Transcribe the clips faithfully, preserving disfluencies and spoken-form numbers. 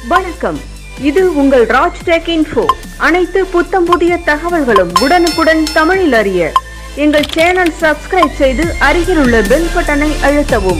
வணக்கம், இது உங்கள் ராஜ்டெcinfo. அனைத்து புத்தம் புதிய தகவல்களும் உடனுக்குடன் தமிழில் அறிய எங்கள் சேனல் சப்ஸ்கிரைப் செய்து அருகில் உள்ள பெல் பட்டனை அழுத்தவும்.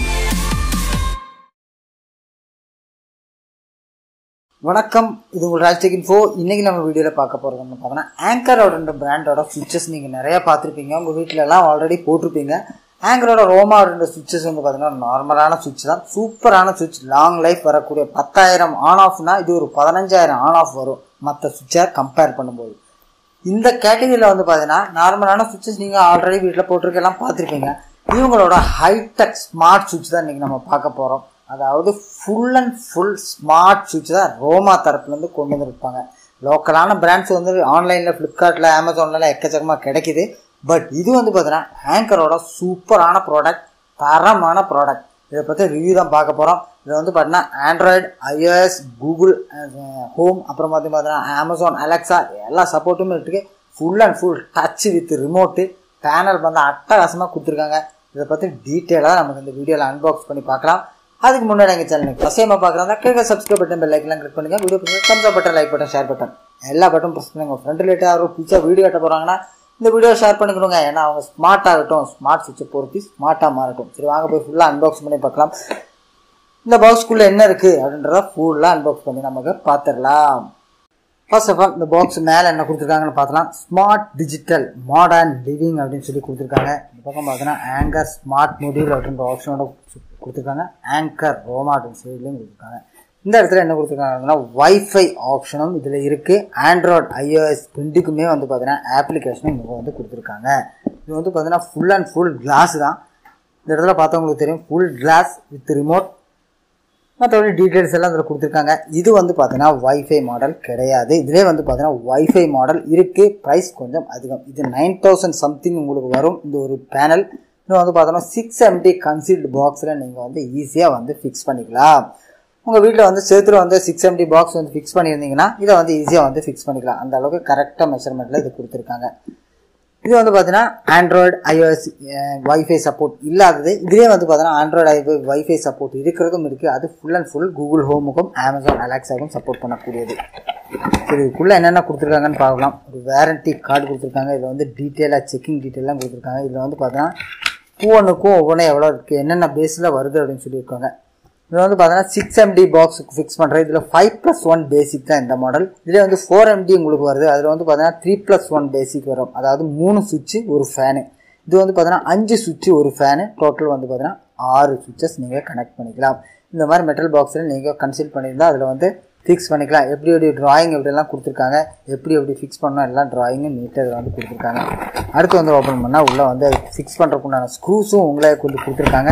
வணக்கம், இது உங்கள் ராஜ்டெcinfo. இன்னைக்கு நம்ம வீடியோவில் பார்க்க போகிறது வந்து பார்த்தோன்னா ஆங்கரோட பிராண்டோட சுவிட்சஸ் நீங்கள் நிறையா பார்த்துருப்பீங்க, உங்கள் வீட்டில எல்லாம் ஆல்ரெடி போட்டிருப்பீங்க. ஆங்கரோட ரோமா அப்படின்ற சுவிட்சஸ் வந்து பார்த்தீங்கன்னா நார்மலான சுவிட்ச் தான், சூப்பரான சுவிட்ச், லாங் லைஃப் வரக்கூடிய பத்தாயிரம் ஆன் ஆஃப்னா இது ஒரு பதினஞ்சாயிரம் ஆன் ஆஃப் வரும் மற்ற சுவிட்சை கம்பேர் பண்ணும்போது. இந்த கேட்டகரியில் வந்து பார்த்தீங்கன்னா நார்மலான சுவிட்சஸ் நீங்கள் ஆல்ரெடி வீட்டில் போட்டிருக்கெல்லாம் பார்த்துருப்பீங்க. இவங்களோட ஹைடெக் ஸ்மார்ட் சுவிட்ச் தான் இன்றைக்கி நம்ம பார்க்க போகிறோம். அதாவது ஃபுல் அண்ட் ஃபுல் ஸ்மார்ட் சுவிட்ச் தான் ரோமா தரப்புலேருந்து கொண்டு வந்துருப்பாங்க. லோக்கலான பிராண்ட்ஸ் வந்து ஆன்லைனில் ஃப்ளிப்கார்ட்டில் அமேசான்லாம் எக்கச்சக்கமாக கிடைக்கிது. பட் இது வந்து பார்த்தீங்கன்னா ஆங்கரோட சூப்பரான ப்ராடக்ட், தரமான ப்ராடக்ட். இதை பற்றி ரிவ்யூ தான் பார்க்க போகிறோம். இதை வந்து பார்த்தீங்கன்னா ஆண்ட்ராய்டு, ஐஓஎஸ், கூகுள் ஹோம், அப்புறம் பார்த்து பார்த்தீங்கன்னா அமேசான் அலெக்ஸா எல்லா சப்போர்ட்டுமே இருக்குது. Full and full touch with remote panel வந்து அட்டகாசமாக கொடுத்துருக்காங்க. இதை பற்றி டீட்டெயிலாக நமக்கு இந்த வீடியோவில் அன்பாக்ஸ் பண்ணி பார்க்கலாம். அதுக்கு முன்னாடி எங்கள் சேனலுக்கு ஃபஸ்ட் டைமாக பார்க்குறாங்க கீழே சப்ஸ்கிரைப் பட்டன், பெல் ஐக்கன்லாம் கிளிக் பண்ணுங்கள். வீடியோ பண்ணுங்கள், thumbs button, like button, share button எல்லா பட்டன் ப்ரெஸ் பண்ணுங்கள். ஃப்ரெண்ட் ரிலேட்டாக யாரும் புதுசாக வீடியோ கட்ட போகிறாங்கன்னா இந்த வீடியோ ஷேர் பண்ணிக்கணுங்க. ஏன்னா அவங்க ஸ்மார்ட் ஆகட்டும், ஸ்மார்ட் சுவிட்சை பொறுத்து ஸ்மார்ட்டாக மாறட்டும். சரி, வாங்க போய் ஃபுல்லாக அன்பாக்ஸ் பண்ணி பார்க்கலாம். இந்த பாக்ஸ்குள்ளே என்ன இருக்குது அப்படின்றத ஃபுல்லாக அன்பாக்ஸ் பண்ணி நமக்கு பார்த்துடலாம். ஃபர்ஸ்ட் ஆஃப் ஆல் இந்த பாக்ஸ் மேலே என்ன கொடுத்துருக்காங்கன்னு பார்த்தலாம். ஸ்மார்ட் டிஜிட்டல் மாடர்ன் லிவிங் அப்படின்னு சொல்லி கொடுத்துருக்காங்க. இந்த பக்கம் பார்த்தோன்னா ஆங்கர் ஸ்மார்ட் மொடியூல் அப்படின்ற ஆப்ஷனோட கொடுத்துருக்காங்க. ஆங்கர் ரோமா அப்படின்னு சொல்லிலையும் கொடுத்துருக்காங்க. இந்த இடத்துல என்ன கொடுத்துருக்காங்கன்னா வைஃபை ஆப்ஷனும் இதில் இருக்குது. ஆண்ட்ராய்டு, ஐஓஎஸ் ரெண்டுக்குமே வந்து பார்த்தீங்கன்னா ஆப்ளிகேஷனும் இங்கே வந்து கொடுத்துருக்காங்க. இது வந்து பார்த்தீங்கன்னா ஃபுல் அண்ட் ஃபுல் கிளாஸ் தான். இந்த இடத்துல பார்த்தவங்களுக்கு தெரியும், ஃபுல் கிளாஸ் வித் ரிமோட். மற்றபடி டீட்டெயில்ஸ் எல்லாம் இதில் கொடுத்துருக்காங்க. இது வந்து பார்த்தீங்கன்னா வைஃபை மாடல் கிடையாது. இதிலே வந்து பார்த்தீங்கன்னா வைஃபை மாடல் இருக்குது. ப்ரைஸ் கொஞ்சம் அதிகம். இது நைன் தௌசண்ட் சம்திங் உங்களுக்கு வரும் இந்த ஒரு பேனல். இன்னும் வந்து பார்த்தோன்னா சிக்ஸ் எம்டி கன்சீல்டு பாக்ஸில் நீங்கள் வந்து ஈஸியாக வந்து ஃபிக்ஸ் பண்ணிக்கலாம். உங்கள் வீட்டில் வந்து சேர்த்துல வந்து சிக்ஸ் எம்டி பாக்ஸ் வந்து ஃபிக்ஸ் பண்ணியிருந்தீங்கன்னா இதை வந்து ஈஸியாக வந்து ஃபிக்ஸ் பண்ணிக்கலாம். அந்த அளவுக்கு கரெக்டாக மெஷர்மெண்ட்டில் இது கொடுத்துருக்காங்க. இது வந்து பார்த்தீங்கன்னா ஆண்ட்ராய்டு, ஐஓஎஸ் வைஃபை சப்போர்ட் இல்லாதது. இதுலேயே வந்து பார்த்தீங்கன்னா ஆண்ட்ராய்டு, ஐஓ வைஃபை சப்போர்ட் இருக்கிறதும் இருக்குது. அது ஃபுல் அண்ட் ஃபுல் கூகுள் ஹோமுக்கும் அமேசான் அலெக்ஸாவுக்கும் சப்போர்ட் பண்ணக்கூடியது. சரி, இதுக்குள்ளே என்னென்ன கொடுத்துருக்காங்கன்னு பார்க்கலாம். ஒரு வேரண்டி கார்டு கொடுத்துருக்காங்க. இதில் வந்து டீட்டெயிலாக செக்கிங் டீட்டெயிலாம் கொடுத்துருக்காங்க. இதில் வந்து பார்த்தீங்கன்னா ஒவ்வொன்றுக்கும் ஒவ்வொன்றும் எவ்வளோ இருக்குது, என்னென்ன பேஸில் வருது அப்படின்னு சொல்லியிருக்காங்க. இதில் வந்து பார்த்தீங்கன்னா சிக்ஸ் எம்டி பாக்ஸுக்கு ஃபிக்ஸ் பண்ணுறது. இதில் ஃபைவ் ப்ளஸ் ஒன் பேசிக் தான் இந்த மாடல். இதில் வந்து ஃபோர் எம்டி உங்களுக்கு வருது. அதில் வந்து பார்த்தீங்கன்னா த்ரீ ப்ளஸ் ஒன் பேசிக் வரும். அதாவது மூணு சுவிட்சு ஒரு ஃபேனு. இது வந்து பார்த்தீங்கன்னா அஞ்சு சுவிட்சு ஒரு ஃபேனு. டோட்டல் வந்து பார்த்தீங்கன்னா ஆறு சுவிட்சஸ் நீங்கள் கனெக்ட் பண்ணிக்கலாம். இந்த மாதிரி மெட்டல் பாக்ஸில் நீங்கள் கன்சல்ட் பண்ணியிருந்தால் அதில் வந்து ஃபிக்ஸ் பண்ணிக்கலாம். எப்படி எப்படி ட்ராயிங் எப்படிலாம் கொடுத்துருக்காங்க, எப்படி எப்படி ஃபிக்ஸ் பண்ணணும் எல்லாம் ட்ராயிங்கும் நீட்டாக இதில் வந்து கொடுத்துருக்காங்க. அடுத்து வந்து ஓப்பன் பண்ணால் உள்ளே வந்து ஃபிக்ஸ் பண்ணுறதுக்குண்டான ஸ்க்ரூஸும் உங்களே கொண்டு கொடுத்துருக்காங்க.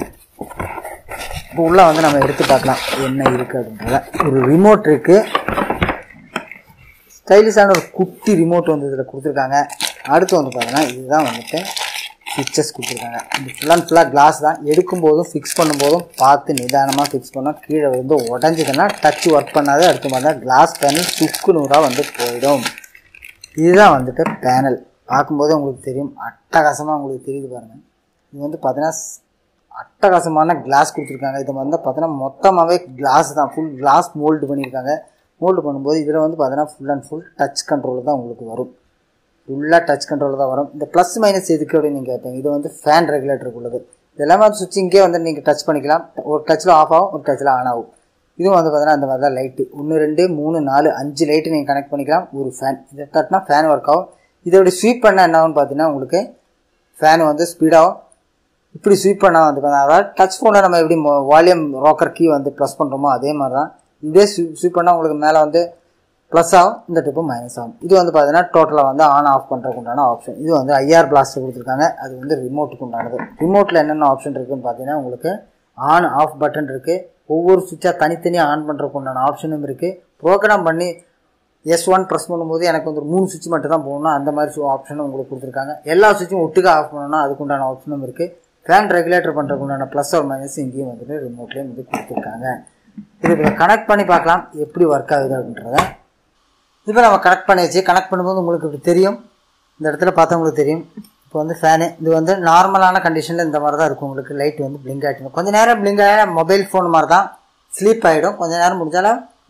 இப்போ உள்ளே வந்து நம்ம எடுத்து பார்க்கலாம் என்ன இருக்குது அப்படின்றத. ஒரு ரிமோட் இருக்குது, ஸ்டைலிஷான ஒரு குட்டி ரிமோட் வந்து இதில் கொடுத்துருக்காங்க. அடுத்து வந்து பார்த்தீங்கன்னா இதுதான் வந்துட்டு ஃபிக்சர்ஸ் கொடுத்துருக்காங்க. இந்த ஃபுல் அண்ட் ஃபுல்லாக கிளாஸ் தான். எடுக்கும்போதும் ஃபிக்ஸ் பண்ணும்போதும் பார்த்து நிதானமாக ஃபிக்ஸ் பண்ணோம். கீழே வந்து உடஞ்சிதுன்னா டச் ஒர்க் பண்ணாது. அடுத்து பார்த்தா கிளாஸ் பேனல் சுக்கு நூறாக வந்து போயிடும். இதுதான் வந்துட்டு பேனல். பார்க்கும்போது உங்களுக்கு தெரியும், அட்டகாசமாக உங்களுக்கு தெரியுது பாருங்கள். இது வந்து பார்த்தீங்கன்னா அட்டகாசமான கிளாஸ் கொடுத்துருக்காங்க. இது வந்து பார்த்தீங்கன்னா மொத்தமாகவே கிளாஸ் தான், ஃபுல் கிளாஸ் மோல்டு பண்ணியிருக்காங்க. மோல்டு பண்ணும்போது இதில் வந்து பார்த்தீங்கன்னா full and full touch control தான் உங்களுக்கு வரும். ஃபுல்லாக டச் கண்ட்ரோல் தான் வரும். இந்த ப்ளஸ் மைனஸ் எதுக்கு அப்படின்னு நீங்கள் கேட்பீங்க. இது வந்து ஃபேன் ரெகுலேட்டருக்கு உள்ளது. இது எல்லாமே சுவிட்ச் இங்கே வந்து நீங்கள் டச் பண்ணிக்கலாம். ஒரு டச்சில் ஆஃப் ஆகும், ஒரு டச்சில் ஆன் ஆகும். இதுவும் வந்து பார்த்தீங்கன்னா அந்த மாதிரி தான் லைட்டு ஒன்று ரெண்டு மூணு நாலு அஞ்சு லைட்டு நீங்கள் கனெக்ட் பண்ணிக்கலாம். ஒரு ஃபேன் இதை தட்டினா ஃபேன் ஒர்க் ஆகும். இதோட ஸ்வீப் பண்ணால் என்ன ஆகும்னு பார்த்தீங்கன்னா உங்களுக்கு ஃபேன் வந்து ஸ்பீடாகும். இப்படி ஸ்வீப் பண்ணால் வந்து அதாவது டச் ஃபோனில் நம்ம எப்படி வால்யூம் ராக்கர் கீ வந்து ப்ளஸ் பண்ணுறோமோ அதே மாதிரி தான் இதே ஸ்வீப் ஸ்வீப் பண்ணால் உங்களுக்கு மேலே வந்து ப்ளஸ் ஆகும், இந்த டிப்பு மைனஸ் ஆகும். இது வந்து பார்த்தீங்கன்னா டோட்டலாக வந்து ஆன் ஆஃப் பண்ணுறதுக்கு உண்டான ஆப்ஷன். இது வந்து ஐஆர் பிளாஸ்டர் கொடுத்துருக்காங்க. அது வந்து ரிமோட்டுக்கு உண்டானது. ரிமோட்டில் என்னென்ன ஆப்ஷன் இருக்குதுன்னு பார்த்தீங்கன்னா உங்களுக்கு ஆன் ஆஃப் பட்டன் இருக்குது. ஒவ்வொரு சுவிட்சாக தனித்தனியாக ஆன் பண்ணுறதுக்கு உண்டான ஆப்ஷனும் இருக்குது. ப்ரோக்ராம் பண்ணி எஸ் ஒன் ப்ரெஸ் பண்ணும்போது எனக்கு வந்து மூணு சுவிட்ச் மட்டும் தான் போகணும், அந்த மாதிரி ஆப்ஷனும் உங்களுக்கு கொடுத்துருக்காங்க. எல்லா சுவிட்சும் ஒட்டுக்காக ஆஃப் பண்ணணும்னா அதுக்குண்டான ஆப்ஷனும் இருக்குது. ஃபேன் ரெகுலேட்டர் பண்ணுறதுக்கு உண்டான ப்ளஸ் ஒரு மைனஸ் இங்கேயும் வந்துட்டு ரிமோட்லேயும் வந்து கொடுத்துருக்காங்க. இது இப்போ கனெக்ட் பண்ணி பார்க்கலாம் எப்படி ஒர்க் ஆகுது அப்படின்றத. இப்போ நம்ம கனெக்ட் பண்ணி வச்சு கனெக்ட் பண்ணும்போது உங்களுக்கு இப்படி தெரியும். இந்த இடத்துல பார்த்தவங்களுக்கு தெரியும். இப்போ வந்து ஃபேனு இது வந்து நார்மலான கண்டிஷனில் இந்த மாதிரி தான் இருக்கும். உங்களுக்கு லைட் வந்து பிளிங்க் ஆகிட்டு கொஞ்சம் நேரம் பிளிங்க் ஆகிடும். மொபைல் ஃபோன் மாதிரி தான் ஸ்லீப் ஆகிடும். கொஞ்சம் நேரம் முடிஞ்சாலும்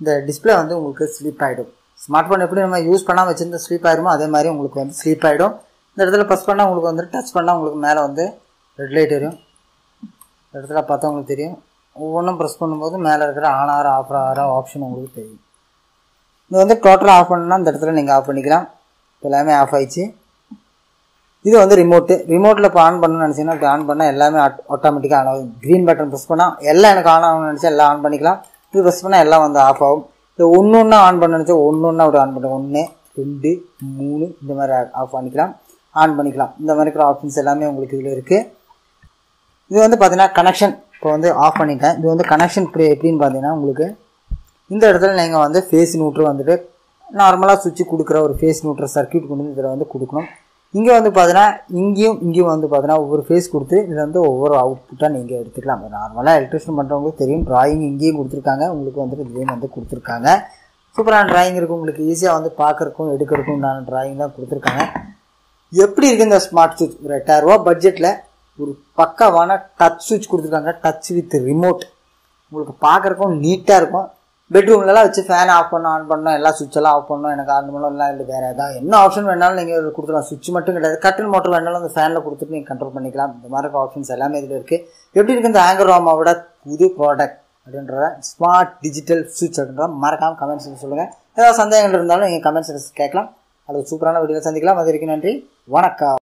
இந்த டிஸ்பிளே வந்து உங்களுக்கு ஸ்லீப் ஆகிடும். ஸ்மார்ட் ஃபோன் எப்படி நம்ம யூஸ் பண்ணாமல் வச்சுருந்து ஸ்லீப் ஆகிடுமோ அதே மாதிரி உங்களுக்கு வந்து ஸ்லீப் ஆகிடும். இந்த இடத்துல ப்ரெஸ் பண்ணால் உங்களுக்கு வந்து டச் பண்ணால் உங்களுக்கு மேலே வந்து ரெட் லைட் வரும். இந்த இடத்துல பார்த்தா உங்களுக்கு தெரியும். ஒவ்வொன்றும் ப்ரெஸ் பண்ணும்போது மேலே இருக்கிற ஆன் ஆகிற ஆஃப் ஆகிற ஆப்ஷன் உங்களுக்கு தெரியும். இது வந்து டோட்டலாக ஆஃப் பண்ணணும்னா இந்த இடத்துல நீங்கள் ஆஃப் பண்ணிக்கலாம். எல்லாமே ஆஃப் ஆயிடுச்சு. இது வந்து ரிமோட்டு. ரிமோட்டில் இப்போ ஆன் பண்ணணும்னு நினச்சிங்கன்னா இப்போ ஆன் பண்ணால் எல்லாமே ஆட்டோமேட்டிக்காக ஆன் ஆகும். க்ரீன் பட்டன் ப்ரெஸ் பண்ணால் எல்லாம் எனக்கு ஆன் ஆகணும்னு நினச்சா எல்லாம் ஆன் பண்ணிக்கலாம். இது ப்ரெஸ் பண்ணால் எல்லாம் வந்து ஆஃப் ஆகும். இது ஒன்று ஒன்றா ஆன் பண்ண நினச்சா ஒன்று ஒன்றா அப்படி ஆன் பண்ணுறோம். ஒன்று ரெண்டு மூணு இந்த மாதிரி ஆஃப் பண்ணிக்கலாம், ஆன் பண்ணிக்கலாம். இந்த மாதிரி இருக்கிற ஆப்ஷன்ஸ் எல்லாமே உங்களுக்கு இதில் இருக்குது. இது வந்து பார்த்தீங்கன்னா கனெக்ஷன் இப்போ வந்து ஆஃப் பண்ணிட்டேன். இது வந்து கனெக்ஷன் இப்படி எப்படின்னு பார்த்தீங்கன்னா உங்களுக்கு இந்த இடத்துல நீங்கள் வந்து ஃபேஸ் நியூட்ரு வந்துட்டு நார்மலாக சுவிட்சு கொடுக்குற ஒரு ஃபேஸ் நியூட்ரு சர்க்யூட் கொண்டு வந்து இதில் வந்து கொடுக்கணும். இங்கே வந்து பார்த்தீங்கன்னா இங்கேயும் இங்கேயும் வந்து பார்த்தீங்கன்னா ஒவ்வொரு ஃபேஸ் கொடுத்து இதில் வந்து ஒவ்வொரு அவுட்புட்டாக நீங்கள் எடுத்துக்கலாம். நார்மலாக எலக்ட்ரிஷியன் பண்ணுறவங்களுக்கு தெரியும். ட்ராயிங் இங்கேயும் கொடுத்துருக்காங்க, உங்களுக்கு வந்துட்டு இதுலேயும் வந்து கொடுத்துருக்காங்க. சூப்பரான ட்ராயிங் இருக்கும். உங்களுக்கு ஈஸியாக வந்து பார்க்குறக்கும் எடுக்கிறக்கும் நான் ட்ராயிங் தான் கொடுத்துருக்காங்க. எப்படி இருக்குது இந்த ஸ்மார்ட் சுவிட்ச்? ஒரு எட்டாயிரரூபா பட்ஜெட்டில் ஒரு பக்காவான டச் சுவிட்ச் கொடுத்துருக்காங்க. Touch with remote. உங்களுக்கு பார்க்குறக்கும் நீட்டாக இருக்கும். பெட்ரூம்லலாம் வச்சு ஃபேன் ஆஃப் பண்ணணும், ஆன் பண்ணணும், எல்லா சுவிட்செல்லாம் ஆஃப் பண்ணணும், எனக்கு ஆன் பண்ணணும் இல்லை இல்லை வேறு ஏதாவது என்ன ஆப்ஷன் வேணாலும் நீங்கள் கொடுத்துக்கலாம். சுவிட்ச் மட்டும் கிடையாது, கட்டில் மோட்டர் வேணாலும் அந்த ஃபேனில் கொடுத்துட்டு நீங்கள் கண்ட்ரோல் பண்ணிக்கலாம். இந்த மாதிரி ஆப்ஷன்ஸ் எல்லாமே இதில் இருக்குது. எப்படி இருக்குது இந்த ஆங்கர் ரோமாவோட புது ப்ராடக்ட் அப்படின்றத ஸ்மார்ட் டிஜிட்டல் சுவிட்ச் அப்படின்றத மறக்காமல் கமெண்ட்ஸ் சொல்லுங்கள். ஏதாவது சந்தேகங்கள் இருந்தாலும் நீங்கள் கமெண்ட்ஸ் கேட்கலாம். அது சூப்பரான வீடியோவில் சந்திக்கலாம். அது வரைக்கும் நன்றி, வணக்கம்.